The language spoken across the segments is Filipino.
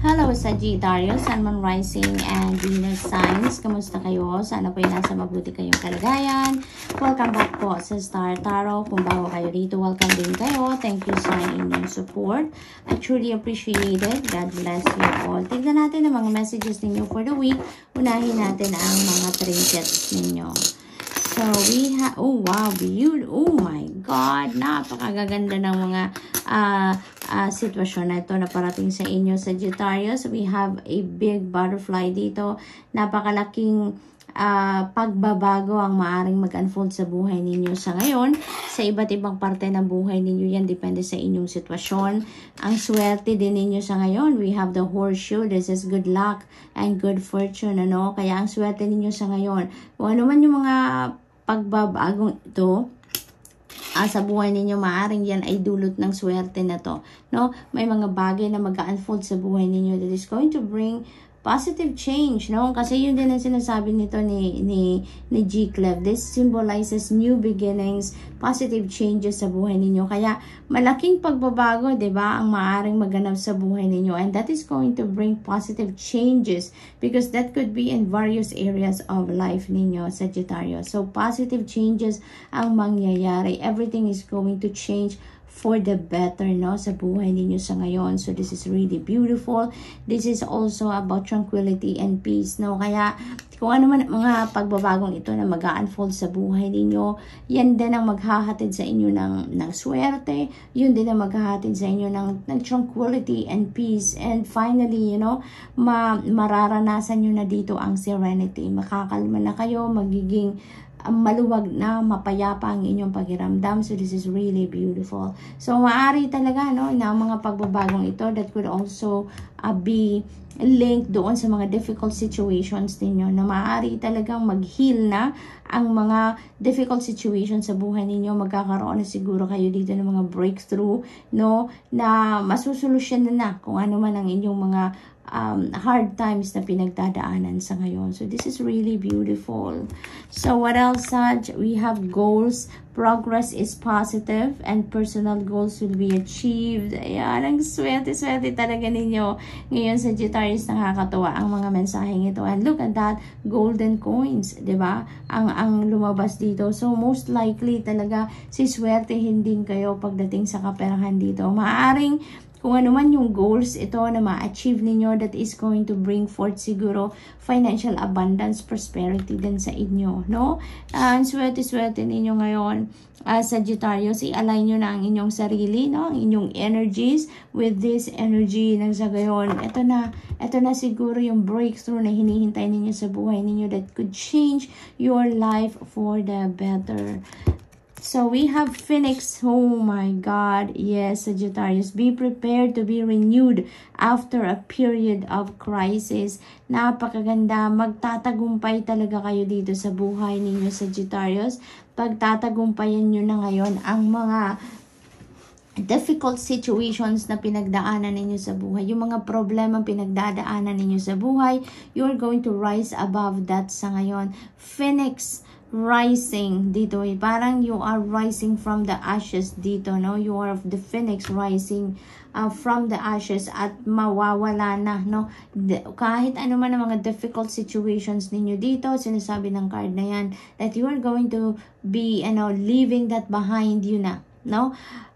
Hello, Sagittarius, Sun, Moon, Rising, and Venus signs. Kamusta kayo? Sana po nasa mabuti kayong kalagayan. Welcome back po sa Star Tarot. Kung bago kayo dito, welcome din kayo. Thank you sa inyong support. I truly appreciate it. God bless you all. Tignan natin ang mga messages ninyo for the week. Unahin natin ang mga trinkets ninyo. So, we have, oh wow, beautiful, oh my God, napakagaganda ng mga sitwasyon na ito na parating sa inyo, Sagittarius. We have a big butterfly dito, napakalaking pagbabago ang maaring mag-unfold sa buhay ninyo sa ngayon. Sa iba't ibang parte ng buhay ninyo yan, depende sa inyong sitwasyon. Ang swerte din ninyo sa ngayon, we have the horseshoe. This is good luck and good fortune, ano? Kaya ang swerte ninyo sa ngayon, kung ano man yung mga pagbabagong ito sa buhay ninyo, maaring yan ay dulot ng swerte na to, no? May mga bagay na mag-unfold sa buhay ninyo that is going to bring positive change, no? Kasi yun din ang sinasabi nito ni G-Clev. This symbolizes new beginnings, positive changes sa buhay ninyo. Kaya malaking pagbabago, 'di ba, ang maaaring maganap sa buhay ninyo, and that is going to bring positive changes because that could be in various areas of life ninyo, Sagittarius. So positive changes ang mangyayari. Everything is going to change for the better, no, sa buhay ninyo sa ngayon. So this is really beautiful. This is also about tranquility and peace, no? Kaya kung ano man mga pagbabagong ito na mag-unfold sa buhay ninyo, yan din ang maghahatid sa inyo ng swerte, yun din ang maghahatid sa inyo ng tranquility and peace. And finally, you know, mararanasan nyo na dito ang serenity. Makakalma na kayo, magiging maluwag na, mapayapa ang inyong pakiramdam. So this is really beautiful. So maaari talaga, no, na mga pagbabagong ito that could also be linked doon sa mga difficult situations ninyo, na maaari talagang mag-heal na ang mga difficult situations sa buhay ninyo. Magkakaroon na siguro kayo dito ng mga breakthrough, no, na masusolusyon na kung ano man ang inyong mga hard times na pinagdadaanan sa ngayon. So this is really beautiful. So what else, Sag? We have goals. Progress is positive and personal goals will be achieved. Ayan, ang swerte-swerte talaga ninyo ngayon, Sagittarius. Nakakatawa ang mga mensaheng ito. And look at that, golden coins, diba? Ang lumabas dito. So most likely talaga siswertehin din kayo pagdating sa kaperahan dito. Maaring kung ano man yung goals ito na ma-achieve ninyo, that is going to bring forth siguro financial abundance, prosperity din sa inyo, no? Ang swerte-swerte ninyo ngayon, Sagittarius, i-align nyo na ang inyong sarili, no? Ang inyong energies with this energy ng sa gayon. Ito na siguro yung breakthrough na hinihintay ninyo sa buhay ninyo that could change your life for the better. So we have Phoenix. Oh my God. Yes, Sagittarius. Be prepared to be renewed after a period of crisis. Napakaganda. Magtatagumpay talaga kayo dito sa buhay ninyo, Sagittarius. Pagtatagumpayan nyo na ngayon ang mga difficult situations na pinagdaanan ninyo sa buhay. Yung mga problema pinagdadaanan ninyo sa buhay, you're going to rise above that sa ngayon. Phoenix rising dito, parang you are rising from the ashes dito, no? You are the phoenix rising from the ashes at mawawala na, no? Kahit ano man ang mga difficult situations ninyo dito, sinasabi ng card na yan that you are going to be, you know, leaving that behind you na, no?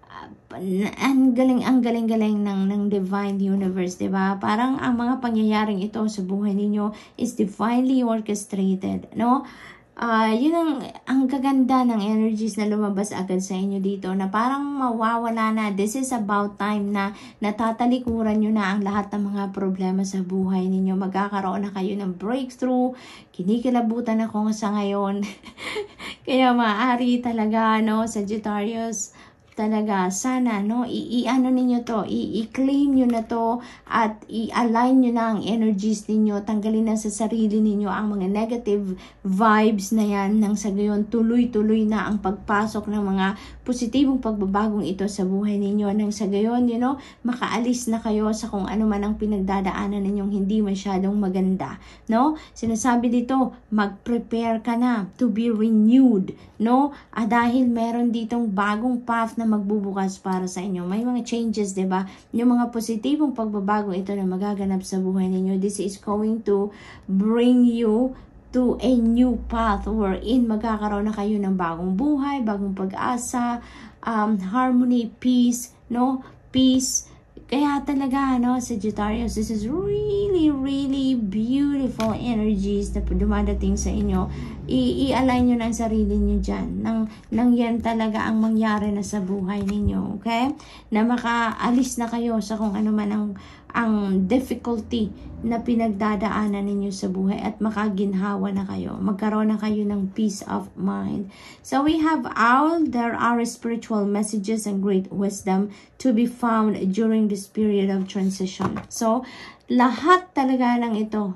Ang galing-galing ng divine universe, diba? Parang ang mga pangyayaring ito sa buhay ninyo is divinely orchestrated, no? Yun ang kaganda ng energies na lumabas agad sa inyo dito, na parang mawawala na. This is about time na natatalikuran nyo na ang lahat ng mga problema sa buhay ninyo. Magkakaroon na kayo ng breakthrough. Kinikilabutan ako sa ngayon. Kaya maaari talaga, no, Sagittarius, talaga, sana, no, i-ano ninyo to, i-claim nyo na to, at i-align nyo na ang energies ninyo, tanggalin na sa sarili ninyo ang mga negative vibes na yan, nang sa gayon, tuloy-tuloy na ang pagpasok ng mga positibong pagbabagong ito sa buhay ninyo nang sa gayon, makaalis na kayo sa kung ano man ang pinagdadaanan ninyong hindi masyadong maganda, no? Sinasabi dito, mag-prepare ka na to be renewed, no? Dahil meron ditong bagong path na magbubukas para sa inyo. May mga changes, 'di ba? Yung mga positibong pagbabagong ito na magaganap sa buhay ninyo, this is going to bring you to a new path wherein magkakaroon na kayo ng bagong buhay, bagong pag-asa, harmony, peace, no? Peace. Kaya talaga, Sagittarius, this is really, really beautiful energies na dumadating sa inyo. I-align nyo na ang sarili nyo dyan. Nang yan talaga ang mangyari na sa buhay ninyo, okay? Na makaalis na kayo sa kung ano man ang difficulty na pinagdadaanan ninyo sa buhay at makaginhawa na kayo. Magkaroon na kayo ng peace of mind. So we have there are spiritual messages and great wisdom to be found during this period of transition. So lahat talaga ng ito,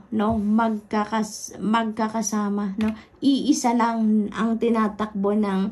magkakasama, iisa lang ang tinatakbo ng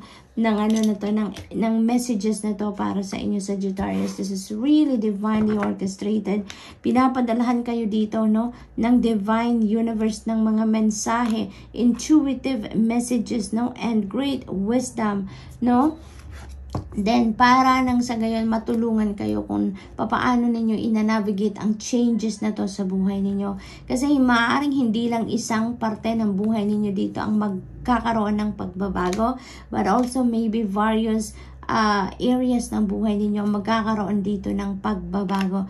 messages na to para sa inyo, Sagittarius. This is really divinely orchestrated. Pinapadalahan kayo dito, ng divine universe ng mga mensahe, intuitive messages, and great wisdom, Then, para nang sa gayon matulungan kayo kung paano ninyo ina-navigate ang changes na to sa buhay ninyo. Kasi maaaring hindi lang isang parte ng buhay ninyo dito ang magkakaroon ng pagbabago, but also maybe various areas ng buhay ninyo magkakaroon dito ng pagbabago.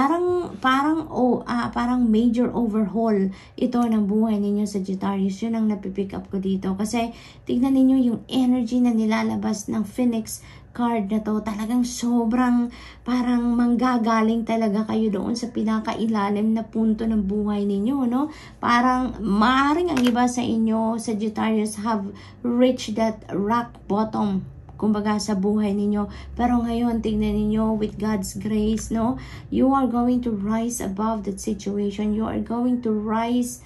Parang major overhaul ito ng buhay ninyo, Sagittarius. Yun ang napipick up ko dito. Kasi tignan ninyo yung energy na nilalabas ng Phoenix card na to. Talagang sobrang parang manggagaling talaga kayo doon sa pinakailalim na punto ng buhay ninyo, Parang maaring ang iba sa inyo, Sagittarius, have reached that rock bottom, kumbaga sa buhay ninyo. Pero ngayon, tingnan ninyo, with God's grace, you are going to rise above that situation. You are going to rise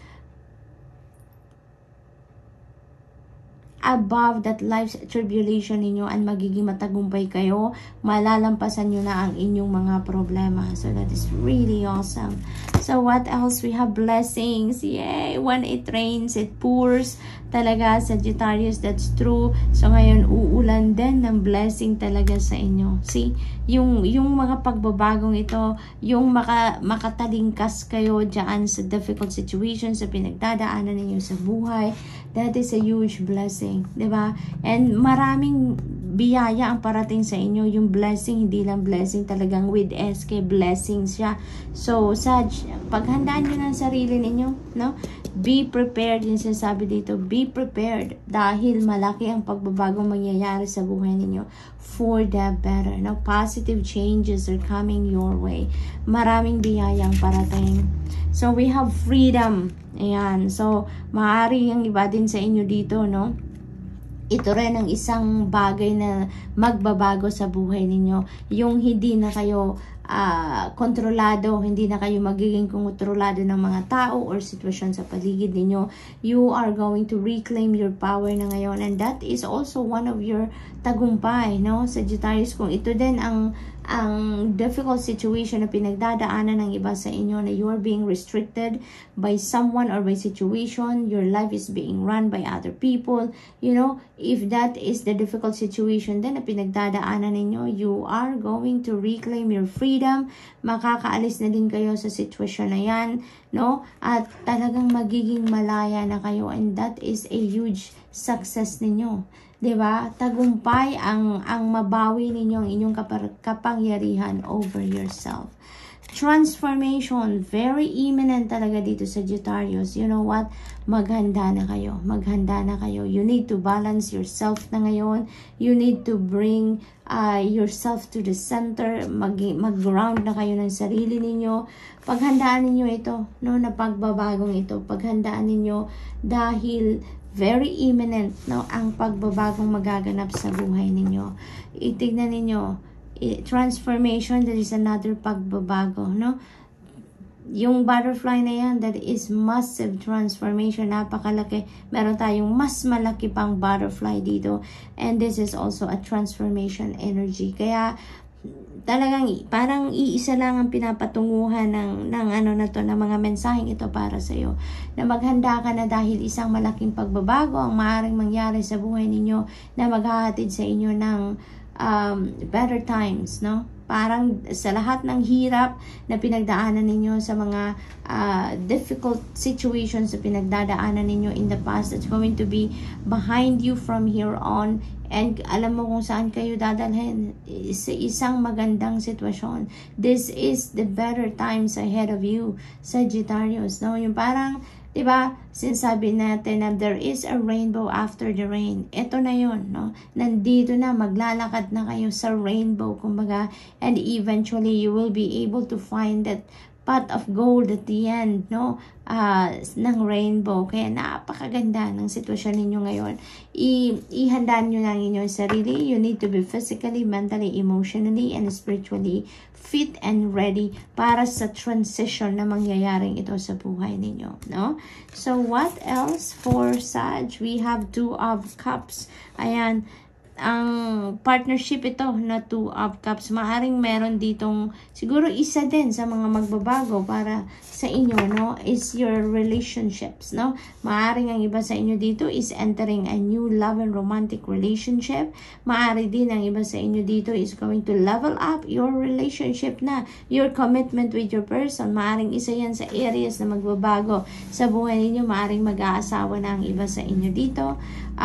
above that life's tribulation ninyo and magiging matagumpay kayo. Malalampasan nyo na ang inyong mga problema. So that is really awesome. So what else? We have blessings. Yay! When it rains, it pours. Talaga, Sagittarius, that's true. So ngayon, uulan din ng blessing talaga sa inyo. See? Yung mga pagbabagong ito, yung makatalingkas kayo dyan sa difficult situations, sa pinagdadaanan ninyo sa buhay, that is a huge blessing, diba? And maraming biyaya ang parating sa inyo. Yung blessing, hindi lang blessing, talagang with SK blessings siya. So, paghandaan nyo ng sarili ninyo, be prepared, yung sinasabi dito, be prepared, dahil malaki ang pagbabagong mangyayari sa buhay ninyo for the better. Positive changes are coming your way. Maraming biyayang parating. So, we have freedom. Ayan. So, maaari yung iba din sa inyo dito, ito rin ang isang bagay na magbabago sa buhay ninyo. Yung hindi na kayo kontrolado, hindi na kayo magiging kontrolado ng mga tao or sitwasyon sa paligid ninyo. You are going to reclaim your power na ngayon, and that is also one of your tagumpay, Sagittarius. Kung ito din ang difficult situation na pinagdadaanan ng iba sa inyo, na you are being restricted by someone or by situation, your life is being run by other people, if that is the difficult situation then na pinagdadaanan ninyo, you are going to reclaim your freedom. Makakaalis na din kayo sa sitwasyon na yan, at talagang magiging malaya na kayo, and that is a huge success ninyo. Diba? Tagumpay ang mabawi ninyo ang inyong kapangyarihan over yourself. Transformation, very imminent talaga dito, Sagittarius. You know what? Maghanda na kayo. Maghanda na kayo. You need to balance yourself na ngayon. You need to bring yourself to the center. Mag-ground na kayo ng sarili ninyo. Paghandaan ninyo ito, na pagbabagong ito. Paghandaan ninyo dahil very imminent, ang pagbabagong magaganap sa buhay ninyo. Itignan ninyo, transformation, there is another pagbabago, yung butterfly na yan, that is massive transformation, napakalaki. Meron tayong mas malaki pang butterfly dito, and this is also a transformation energy. Kaya talagang parang iisa lang ang pinapatunguhan ng ano na to, ng mga mensaheng ito para sa iyo, na maghanda ka na dahil isang malaking pagbabago ang maaaring mangyari sa buhay ninyo na maghahatid sa inyo ng better times, no? Parang sa lahat ng hirap na pinagdaanan ninyo, sa mga difficult situations na pinagdadaanan ninyo in the past, that's going to be behind you from here on. And alam mo kung saan kayo dadalhin, sa isang magandang sitwasyon. This is the better times ahead of you, Sagittarius, no? Yung parang, diba, sinasabi natin na there is a rainbow after the rain. Ito na yun, no? Nandito na, maglalakad na kayo sa rainbow, kumbaga, and eventually you will be able to find that pot of gold at the end, no? Ng rainbow. Kaya napakaganda ng sitwasyon ninyo ngayon. Ihanda nyo lang inyong sarili. You need to be physically, mentally, emotionally, and spiritually fit and ready para sa transition na mangyayaring ito sa buhay ninyo, no? So, what else for Sag? We have 2 of Cups. Ayan, ang partnership ito na 2 of Cups. Maaring meron ditong, siguro isa din sa mga magbabago para sa inyo, no, is your relationships, no? Maaring ang iba sa inyo dito is entering a new love and romantic relationship. Maari din ang iba sa inyo dito is going to level up your relationship na, your commitment with your person. Maaring isa yan sa areas na magbabago sa buhay ninyo. Maaring mag-aasawa na ang iba sa inyo dito.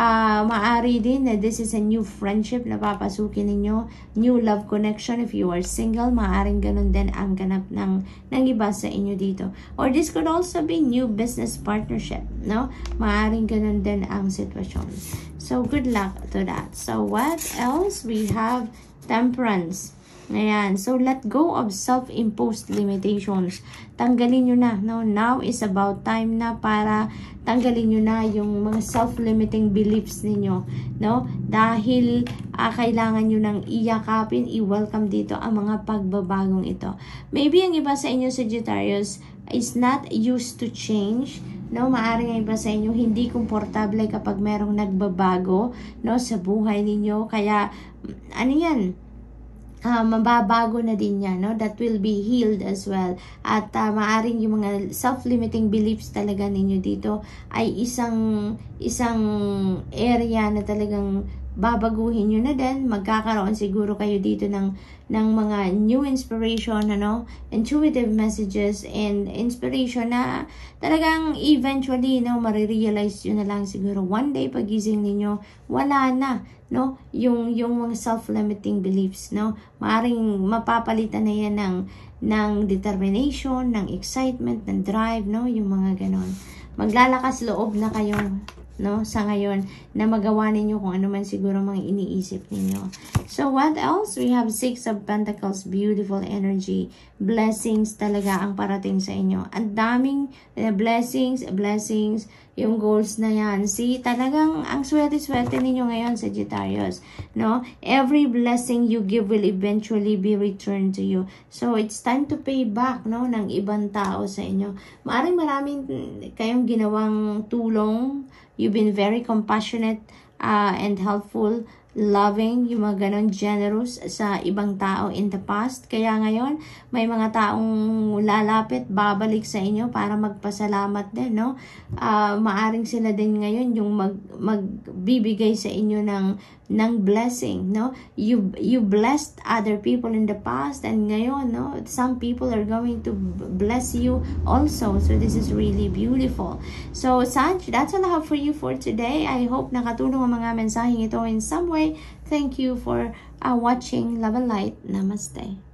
Maari din na this is a new friendship na papasukin ninyo, new love connection. If you are single, maaring ganun din ang ganap ng iba sa inyo dito. Or this could also be new business partnership, no? Maaring ganun din ang sitwasyon. So, good luck to that. So, what else? We have Temperance. Ayan. So, let go of self-imposed limitations. Tanggalin nyo na, no? Now is about time na para tanggalin nyo na yung mga self-limiting beliefs ninyo, no? Dahil kailangan nyo nang iyakapin, i-welcome dito ang mga pagbabagong ito. Maybe ang iba sa inyo, Sagittarius, is not used to change, no? Maaring ang iba sa inyo hindi komportable kapag merong nagbabago, no, sa buhay ninyo. Kaya, ano yan? Mababago na din yan, no? That will be healed as well. At maaring yung mga self-limiting beliefs talaga ninyo dito ay isang area na talagang babaguhin nyo na din. Magkakaroon siguro kayo dito ng mga new inspiration, ano, intuitive messages and inspiration na talagang eventually, no, marirealize yun na lang siguro one day pagising ninyo, wala na, no, yung mga self-limiting beliefs, no. Maaring mapapalitan na yan ng determination, ng excitement, ng drive, no, yung mga ganon. Maglalakas loob na kayo, no, sa ngayon na magawa ninyo kung ano man siguro mga iniisip ninyo. So, what else? We have 6 of Pentacles, beautiful energy. Blessings talaga ang parating sa inyo. Ang daming blessings, yung goals na yan. See, talagang ang swerte-swerte ninyo ngayon, Sagittarius, no? Every blessing you give will eventually be returned to you. So, it's time to pay back, no, ng ibang tao sa inyo. Maraming kayong ginawang tulong. You've been very compassionate and helpful, loving, yung mga ganon, generous sa ibang tao in the past. Kaya ngayon, may mga taong lalapit, babalik sa inyo para magpasalamat din, no? Maaring sila din ngayon yung magbibigay sa inyo ng blessing, no? You blessed other people in the past, and ngayon, no, some people are going to bless you also. So this is really beautiful. So Sag, that's all I have for you for today. I hope nakatulong ang mga mensaheng ito in some way. Thank you for watching. Love and light. Namaste.